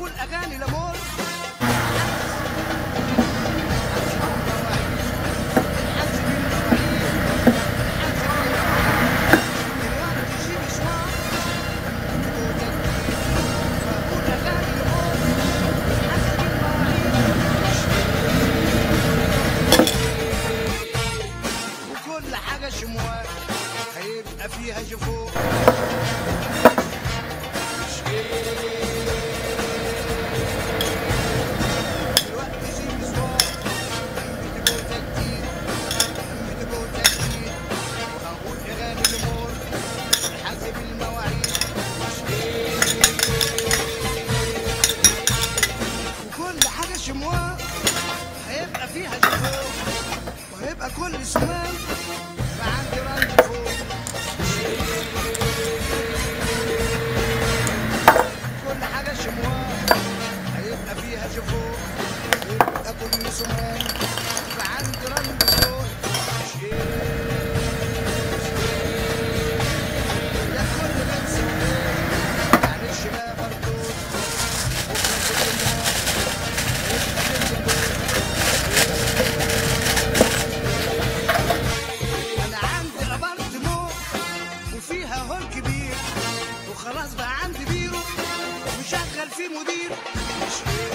بقول اغاني لامور وكل حاجه شموال هيبقى فيها جفوف شموع هيبقى فيها جفوف وهيبقى كل سمان فعندي رنج فوق كل حاجة شموع هيبقى فيها جفوف ويبقى كل سمان فعندي رنج فوق يا كل بنسى معلش بقى بردود فيها هول كبير وخلاص بقى عندي بيرو وشغل فيه مدير.